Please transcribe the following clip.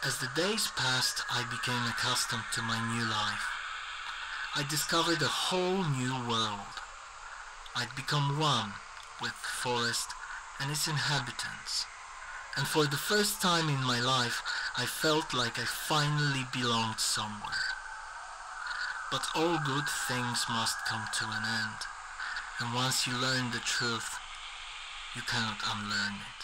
As the days passed, I became accustomed to my new life. I discovered a whole new world. I'd become one with the forest and its inhabitants. And for the first time in my life, I felt like I finally belonged somewhere. But all good things must come to an end. And once you learn the truth, you cannot unlearn it.